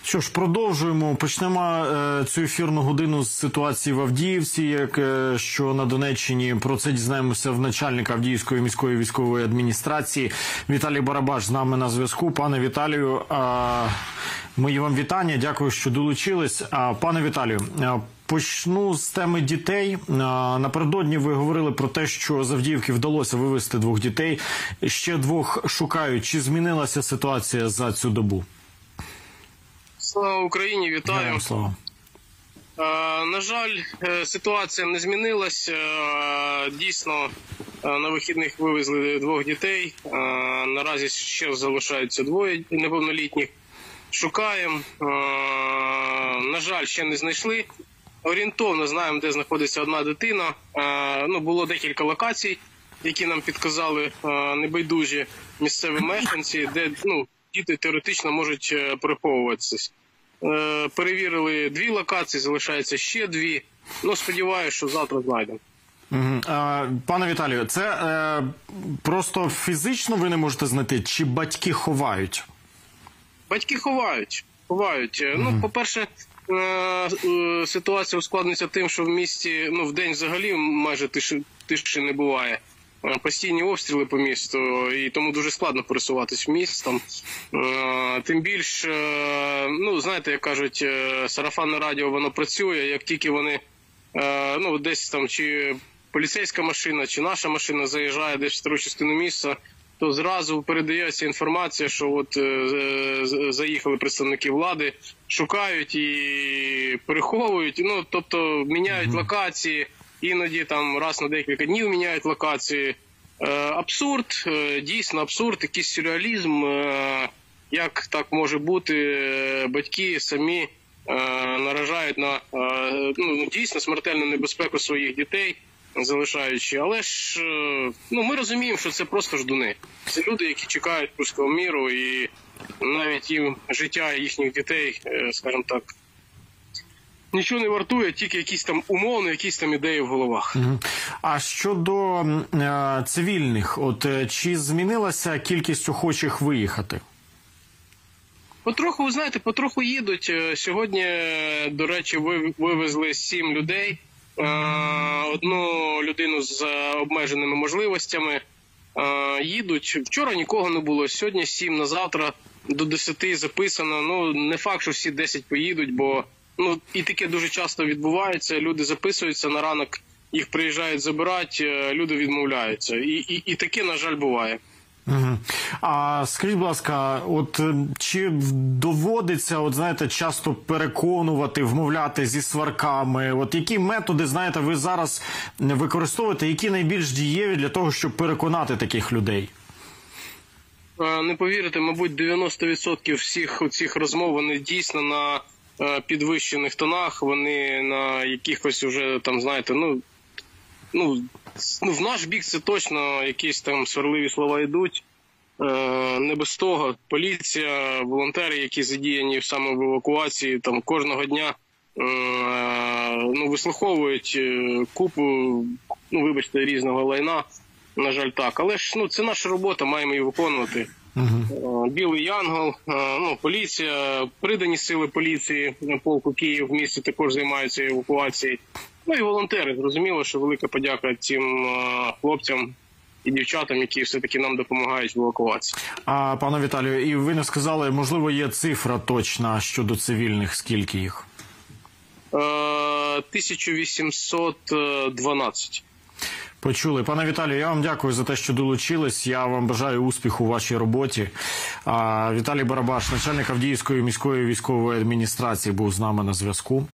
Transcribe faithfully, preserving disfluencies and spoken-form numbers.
Що ж, продовжуємо. Почнемо е, цю ефірну годину з ситуації в Авдіївці, як, е, що на Донеччині. Про це дізнаємося в начальника Авдіївської міської військової адміністрації. Віталій Барабаш з нами на зв'язку. Пане Віталію, е, мої вам вітання. Дякую, що долучились. Е, пане Віталію, е, почну з теми дітей. Е, напередодні ви говорили про те, що з Авдіївки вдалося вивезти двох дітей. Ще двох шукають. Чи змінилася ситуація за цю добу? Слава Україні, вітаю. Слава. Е, на жаль, ситуація не змінилась. Е, дійсно, на вихідних вивезли двох дітей. Е, наразі ще залишаються двоє неповнолітніх. Шукаємо. Е, на жаль, ще не знайшли. Орієнтовно знаємо, де знаходиться одна дитина. Е, ну, було декілька локацій, які нам підказали е, небайдужі місцеві мешканці, де ну, діти теоретично можуть переховуватися. Е, перевірили дві локації, залишається ще дві. Ну, сподіваюся, що завтра знайдемо. Угу. А, пане Віталію, це е, просто фізично ви не можете знайти, чи батьки ховають? Батьки ховають. ховають. Угу. Ну, по-перше, е, е, ситуація ускладнюється тим, що в місті ну, в день взагалі майже тиші, тиші не буває. Постійні обстріли по місту, і тому дуже складно пересуватись містом. Тим більше, ну, знаєте, як кажуть, сарафанне радіо, воно працює, як тільки вони, ну, десь там, чи поліцейська машина, чи наша машина заїжджає десь в стару частину міста, то зразу передається інформація, що от заїхали представники влади, шукають і переховують, ну, тобто міняють локації. Іноді там раз на декілька днів міняють локації. Е, абсурд, е, дійсно абсурд, якийсь сюрреалізм. Е, як так може бути, батьки самі е, наражають на е, ну, дійсно смертельну небезпеку своїх дітей, залишаючи. Але ж е, ну, ми розуміємо, що це просто ждуни. Це люди, які чекають руського міру, і навіть їм життя їхніх дітей, е, скажімо так, нічого не вартує, тільки якісь там умовні, якісь там ідеї в головах. А щодо е, цивільних, от чи змінилася кількість охочих виїхати? Потроху, ви знаєте, потроху їдуть. Сьогодні, до речі, вивезли сім людей. Е, одну людину з обмеженими можливостями. Е, їдуть. Вчора нікого не було, сьогодні сім, на завтра до десяти записано. Ну, не факт, що всі десять поїдуть, бо ну, і таке дуже часто відбувається, люди записуються, на ранок їх приїжджають забирати, люди відмовляються. І, і, і таке, на жаль, буває. Угу. А скажіть, будь ласка, от чи доводиться, от знаєте, часто переконувати, вмовляти зі сварками? От які методи, знаєте, ви зараз використовуєте, які найбільш дієві для того, щоб переконати таких людей? Не повірите, мабуть, дев'яносто відсотків всіх цих розмов, вони дійсно на підвищених тонах, вони на якихось уже, там, знаєте, ну, ну, ну, в наш бік це точно якісь там сварливі слова йдуть. Е, не без того. Поліція, волонтери, які задіяні саме в евакуації, там кожного дня е, ну, вислуховують купу, ну, вибачте, різного лайна, на жаль, так. Але ж, ну, це наша робота, маємо її виконувати. Uh-huh. Білий Янгол, ну, поліція, придані сили поліції, полку Київ в місті також займаються евакуацією. Ну і волонтери. Зрозуміло, що велика подяка цим хлопцям і дівчатам, які все-таки нам допомагають в евакуації. А, пане Віталію, і ви не сказали, можливо, є цифра точна щодо цивільних, скільки їх? тисяча вісімсот дванадцять. Почули. Пане Віталію, я вам дякую за те, що долучились. Я вам бажаю успіху у вашій роботі. А, Віталій Барабаш, начальник Авдіївської міської військової адміністрації, був з нами на зв'язку.